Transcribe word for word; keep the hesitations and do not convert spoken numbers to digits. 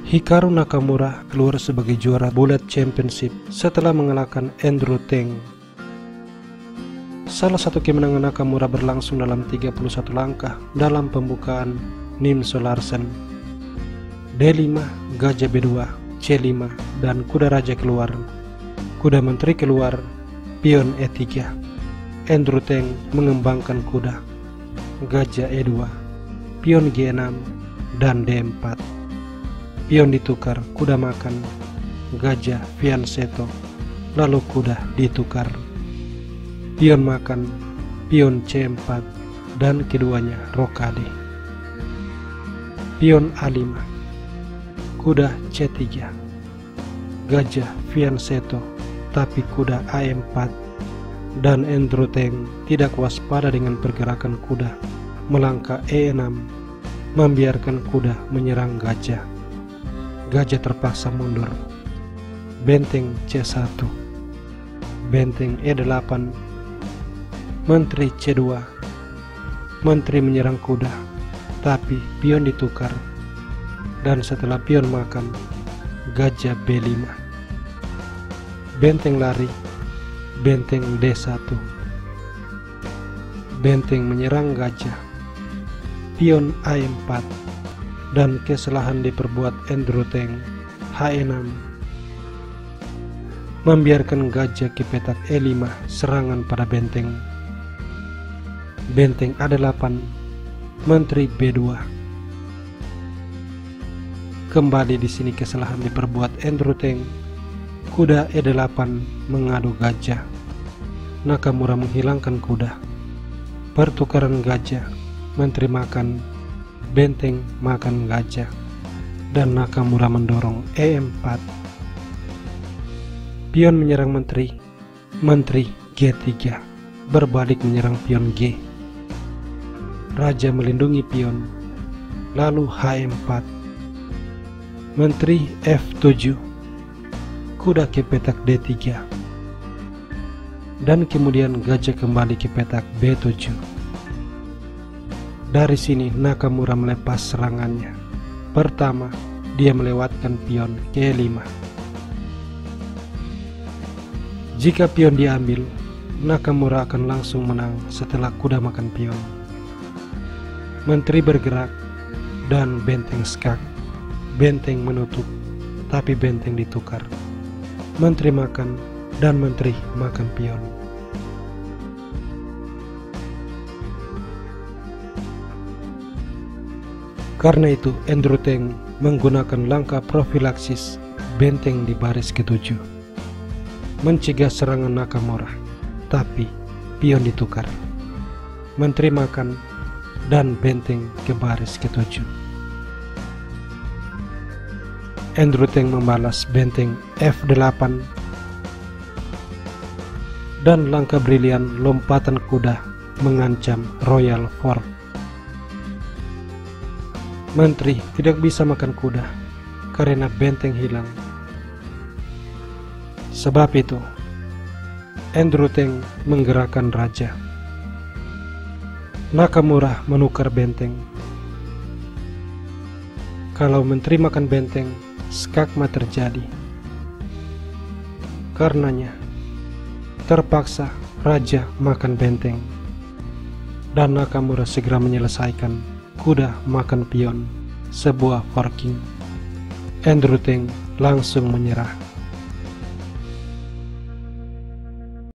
Hikaru Nakamura keluar sebagai juara Bullet Championship setelah mengalahkan Andrew Tang. Salah satu kemenangan Nakamura berlangsung dalam tiga puluh satu langkah dalam pembukaan Nim Solarsen. D lima, Gajah B dua, C lima, dan kuda raja keluar. Kuda menteri keluar, pion E tiga. Andrew Tang mengembangkan kuda. Gajah E dua, pion G enam, dan D empat. Pion ditukar, kuda makan. Gajah Fianchetto, lalu kuda ditukar. Pion makan, pion C empat, dan keduanya rokade. Pion A lima, kuda C tiga. Gajah Fianchetto, tapi kuda A empat, dan Andrew Tang tidak waspada dengan pergerakan kuda. Melangkah E enam, membiarkan kuda menyerang gajah. Gajah terpaksa mundur. Benteng C satu, benteng E delapan, menteri C dua. Menteri menyerang kuda, tapi pion ditukar. Dan setelah pion makan, gajah B lima. Benteng lari, benteng D satu. Benteng menyerang gajah, pion A empat. Dan kesalahan diperbuat Andrew Tang, H enam. Membiarkan gajah ke petak E lima serangan pada benteng. Benteng A delapan, menteri B dua. Kembali di sini kesalahan diperbuat Andrew Tang. Kuda E delapan mengadu gajah. Nakamura menghilangkan kuda. Pertukaran gajah, menteri makan, benteng makan gajah, dan Nakamura mendorong E empat. Pion menyerang menteri. Menteri G tiga berbalik menyerang pion G. Raja melindungi pion, lalu H empat. Menteri F tujuh, kuda ke petak D tiga, dan kemudian gajah kembali ke petak B tujuh. Dari sini Nakamura melepas serangannya. Pertama, dia melewatkan pion G lima. Jika pion diambil, Nakamura akan langsung menang setelah kuda makan pion. Menteri bergerak dan benteng skak. Benteng menutup, tapi benteng ditukar. Menteri makan dan menteri makan pion. Karena itu Andrew Tang menggunakan langkah profilaksis benteng di baris ketujuh, mencegah serangan Nakamura, tapi pion ditukar. Menteri makan dan benteng ke baris ketujuh. Andrew Tang membalas benteng F delapan, dan langkah brilian lompatan kuda mengancam Royal Fork. Menteri tidak bisa makan kuda karena benteng hilang. Sebab itu, Andrew Tang menggerakkan raja. Nakamura menukar benteng. Kalau menteri makan benteng, skakma terjadi. Karenanya, terpaksa raja makan benteng. Dan Nakamura segera menyelesaikan kuda makan pion, sebuah forking. Andrew Tang langsung menyerah.